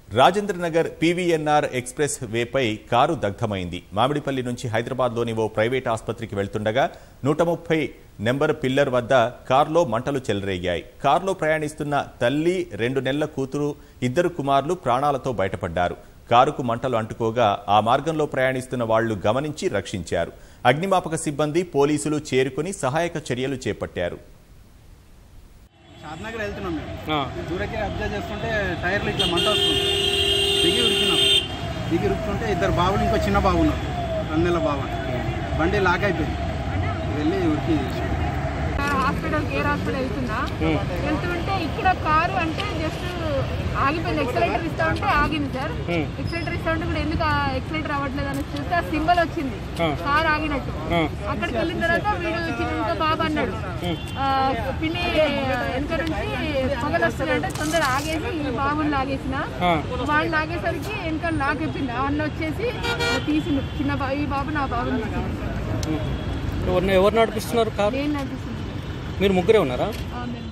Rajendranagar PVNR express వేపై కారు దగ్ధమైంది. మామిడిపల్లి నుంచి హైదరాబాద్లోని ఓ ప్రైవేట్ ఆసుపత్రికి వెళ్తుండగా 130 నెంబర్ పిల్లర్ వద్ద కారులో మంటలు చెలరేగాయి. కారులో ప్రయాణిస్తున్న తల్లి, 2 నెలల కూతురు, 2 కుమారులు ప్రాణాలతో బయటపడ్డారు. కారుకు మంటలు అంటుకోగా ఆ మార్గంలో ప్రయాణిస్తున్న వాళ్లు గమనించి రక్షించారు. అగ్నిమాపక సిబ్బంది, పోలీసులు చేరుకుని సహాయక చర్యలు చేపట్టారు. షాద్నగర్ వెళ్తున్నాం మేము. దూరకి అబ్జర్వ్ చేస్తుంటే టైర్లు ఇట్లా మంట వస్తుంది. దిగి ఉరుకుతుంటే 2 బాబులు, ఇంకో చిన్న బాబు ఉన్నారు, 2 నెలల బాబు. బండి లాక్ అయిపోయింది. వెళ్ళి ఉరికి హాస్పిటల్, కేర్ హాస్పిటల్ వెళ్తుంటే ఇక్కడ కారు అంటే జస్ట్ ఆగిపోయింది. ఎక్సలేటర్ ఇస్తా ఉంటే ఆగింది సార్. ఎక్సలేటర్ ఇస్తా ఉంటే కూడా ఎందుకు ఎక్సలేటర్ అవ్వట్లేదు అని చూస్తే ఆ సింబల్ వచ్చింది, కారు ఆగినట్టు. అక్కడికి వెళ్ళిన తర్వాత వీడు చిన్న బాబు అన్నాడు, పిన్ని వెనక నుంచి పొగలు వస్తున్నాయంటే తొందర ఆగేసి ఈ బాబుని లాగేసిన. వాళ్ళు లాగేసరికి వెనక లాగెప్పింది. అన్న వచ్చేసి తీసిండు చిన్న ఈ బాబు, నా బాబుని తీసిండు. ఎవరు నడిపిస్తున్నారు? నేను నడిపిస్తున్నాను. మీరు ముగ్గురే ఉన్నారా?